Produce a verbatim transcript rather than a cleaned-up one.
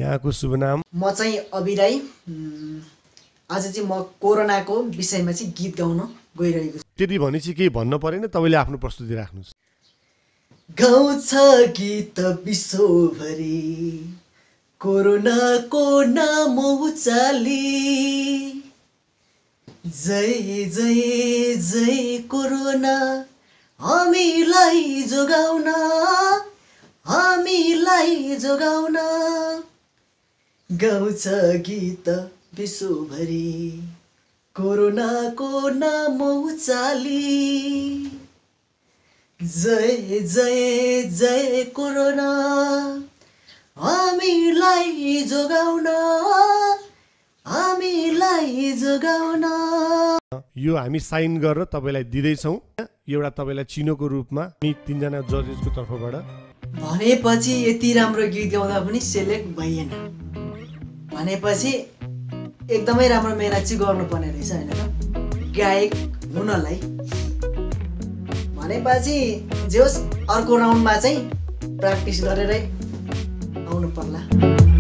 यहाँको शुभ नाम? म चाहिँ अभिराई। आज चाहिँ म कोरोनाको विषयमा चाहिँ गीत गाउन गइरहेको छु। त्यति भनेपछि केही भन्नु परेन, तपाईँले आफ्नो प्रस्तुति राख्नुहोस्। गाउँछ गीत विश्वभरि कोरोनाको नाम उचाली, जय जय जय कोरोना हामीलाई जोगाउन, हामीलाई जोगाउन। गाउँछ गीत विश्वभरि कोरोनाको नाम उचाली, जय जय जय कोरोना हामीलाई जोगाउन, हामीलाई जोगाउन। यो हामी साइन गरेर तपाईँलाई दिँदैछौँ, एउटा तपाईँलाई चिनोको रूपमा हामी तीनजना जजेसको तर्फबाट। भनेपछि यति राम्रो गीत गाउँदा पनि सेलेक्ट भइएन भनेपछि एकदमै राम्रो मेहनत चाहिँ गर्नुपर्ने रहेछ होइन त गायक हुनलाई। भनेपछि जे होस् अर्को राउन्डमा चाहिँ प्र्याक्टिस गरेरै आउनु पर्ला।